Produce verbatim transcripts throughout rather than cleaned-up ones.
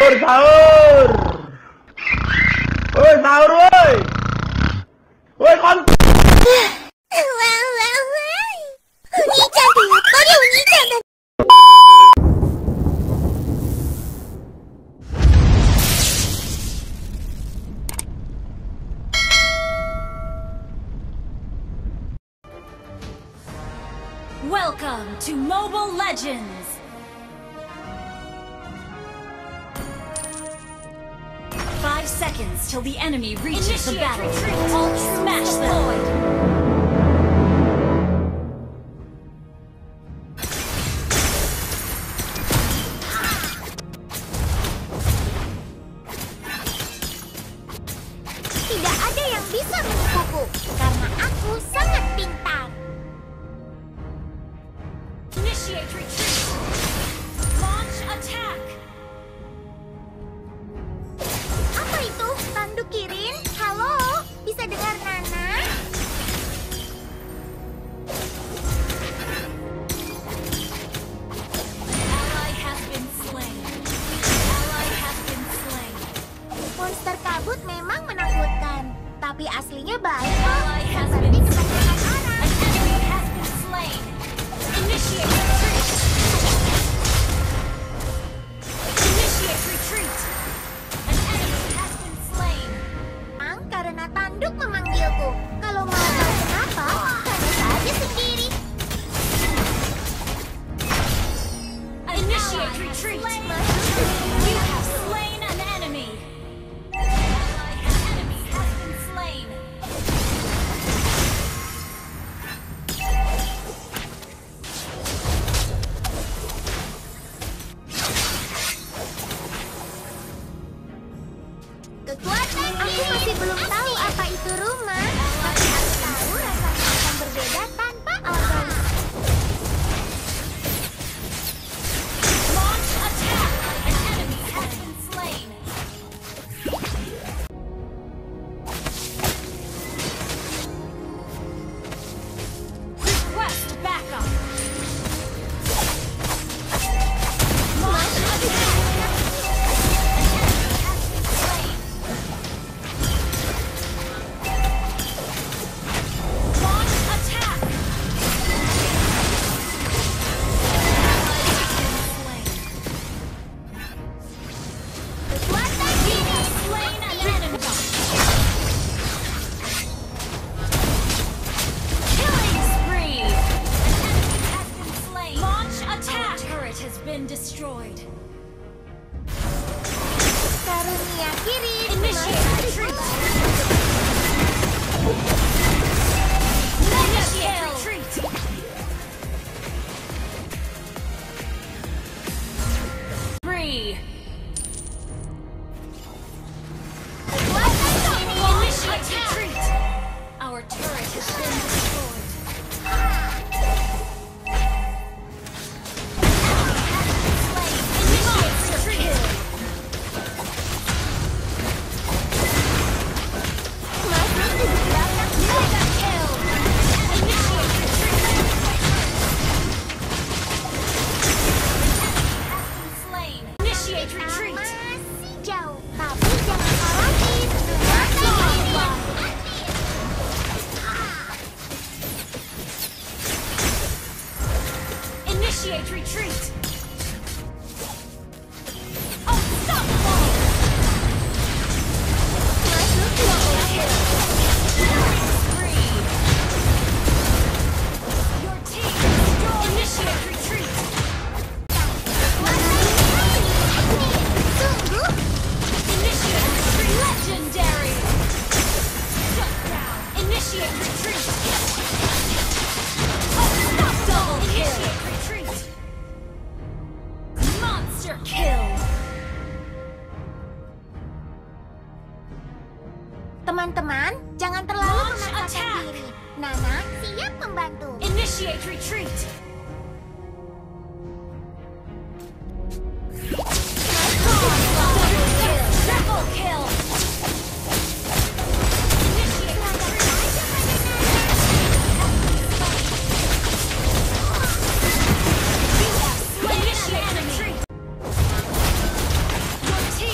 Sahur. Woi, sahur woi. Woi, kon. Welcome to Mobile Legends! Five seconds till the enemy reaches the battle. All smash them! Tidak ada yang bisa menipuku, karena aku sangat pintar. Initiate retreat! Launch attack! Apa itu? Tanduk Kirin? Halo? Bisa dengar Nana? Ally has been slain. Ally has been slain. Monster kabut memang menakutkan, tapi aslinya baik kok. Ally has Seperti been kebanyakan orang. An enemy has been slain. Initiate retreat! Initiate retreat! An enemy has been slain. Memang karena tanduk memanggilku. Kalau mau tahu kenapa, tanya saja sendiri. Initiate retreat! You have slain an enemy. Ally an enemy has been slain. Kekuatan aku masih belum tahu apa itu rumah. Tapi aku tahu rasanya akan berbeda tanpa alat. Launch attack! An enemy has been slain. Request backup. Launch attack! An enemy has been slain. Launch attack! Ally has been slain. Kekuatan You ini have slain an enemy. Killing spree. An enemy has been slain. Launch attack. Our turret has been destroyed. karunia Kirin. Initiate retreat. Initiate retreat. Spree. Kekuatan ini. Initiate retreat. Our turret has been destroyed. Initiate retreat. Masuk di belakang Mega kill. Initiate retreat. Has been slain. Initiate retreat. masih jauh. Tapi jangan khawatir. Kekuatan ini. Initiate retreat. Unstoppable. Masuk di Double kill. Killing spree. Your team destroyed. Initiate retreat. Tunggu. Initiate retreat. Legendary. Shut down. Initiate retreat. Unstoppable. Double kill. Initiate retreat. Monster kill. Teman-teman, jangan terlalu Launch memaksakan attack. diri. Nana siap membantu. Initiate retreat. Triple kill. Initiate retreat. Initiate retreat. Your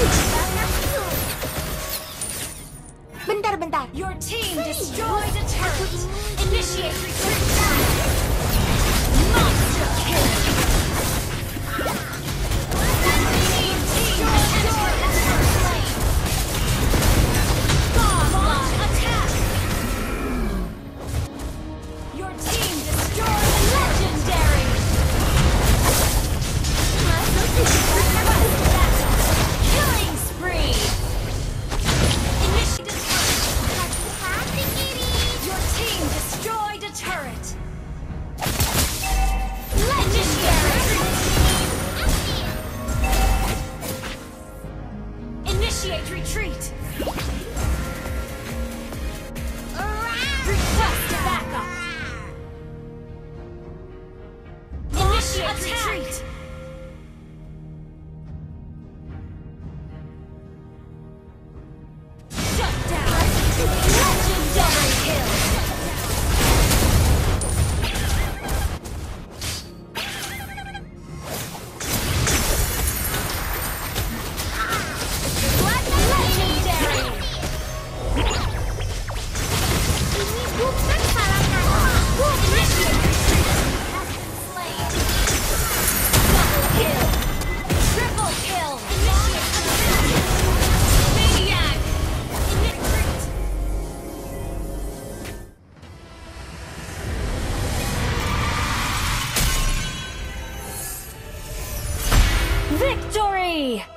Bentar, bentar. Your team destroyed a turret. Initiate retreat. Monster kill. Team destroyed a turret. Godlike attack. Your team destroyed a legendary. Killing spree. Initiate Hati kiri. Your team destroyed a turret. Legendary. Initiate retreat. Request backup. Initiate retreat. Shut down. Legendary kill. Legendary. Ini bukan salah aku. Initiate retreat. Has been slain. Double kill. Triple kill. Initiate retreat. Maniac. Retreat. Victory!